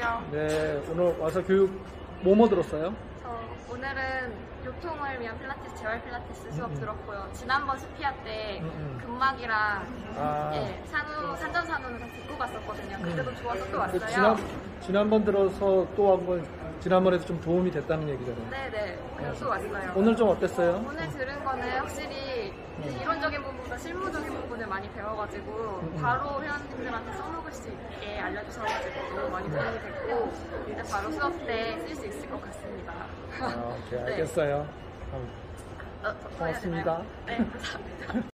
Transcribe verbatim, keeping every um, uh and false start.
안녕하세요. 네, 오늘 와서 교육 뭐뭐 들었어요? 저 오늘은 요통을 위한 필라테스, 재활 필라테스 수업 음, 음. 들었고요. 지난번 스피아 때 음, 음. 근막이랑 아, 예, 산후, 산전산후는 다 듣고 갔었거든요. 그때도 음. 좋아서 또 그 왔어요. 지난, 지난번 들어서 또 한 번, 지난번에도 좀 도움이 됐다는 얘기잖아요. 네네. 그래서 또 왔어요. 오늘 좀 어땠어요? 오늘 들은 거는 확실히 음. 이론적인 부분보다 실무적인 부분을 많이 배워가지고 음. 바로 회원님들한테 써먹을 수 있게 알려주셔가지고 너무 많이 도움이 됐고 이제 바로 수업 때 쓸 수 있을 것 같습니다. 아, 오케이, 네. 알겠어요. 어, 어, 더 해야 고맙습니다. 되나요? 네, 감사합니다.